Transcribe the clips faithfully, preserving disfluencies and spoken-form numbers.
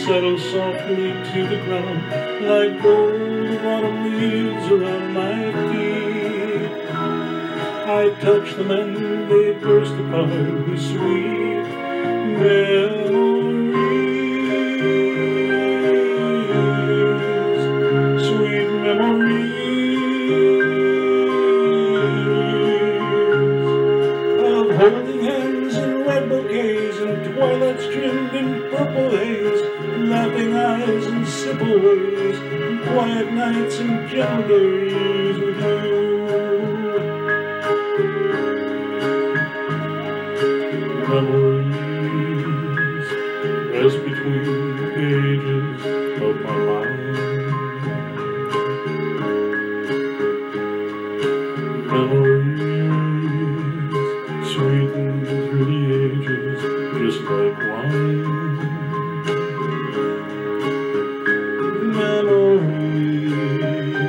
settle softly to the ground like gold autumn leaves around my feet. I touch them and they burst apart with sweet memories, sweet memories of holding hands in red bouquets and twilights trimmed in purple haze, laughing eyes and simple ways, and quiet nights and gentle days with you. Memories rest between the pages of my mind. Memories sweetened through the ages, just like wine. Memories,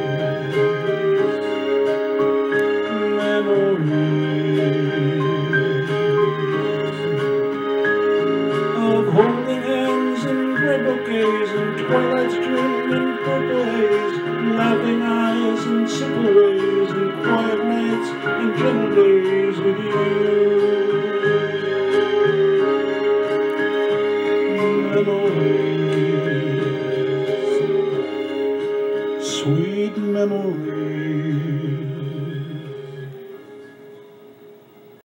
memories of holding hands in red bouquets and twilights trimmed in purple haze, laughing eyes and simple ways, and quiet nights and gentle days with you. Memories, sweet memories.